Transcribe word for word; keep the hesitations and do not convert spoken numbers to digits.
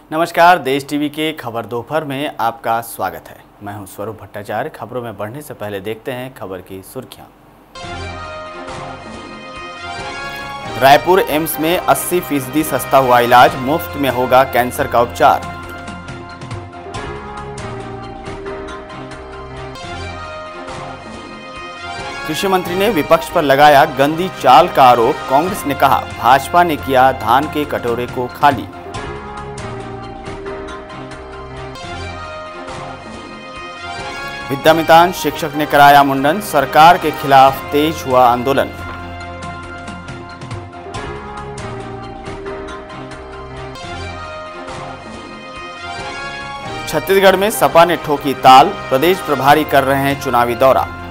नमस्कार, देश टीवी के खबर दोपहर में आपका स्वागत है। मैं हूं स्वरूप भट्टाचार्य। खबरों में बढ़ने से पहले देखते हैं खबर की सुर्खियां। रायपुर एम्स में अस्सी फीसदी सस्ता हुआ इलाज, मुफ्त में होगा कैंसर का उपचार। कृषि मंत्री ने विपक्ष पर लगाया गंदी चाल का आरोप। कांग्रेस ने कहा भाजपा ने किया धान के कटोरे को खाली। विद्यामितान शिक्षक ने कराया मुंडन, सरकार के खिलाफ तेज हुआ आंदोलन। छत्तीसगढ़ में सपा ने ठोकी ताल, प्रदेश प्रभारी कर रहे हैं चुनावी दौरा।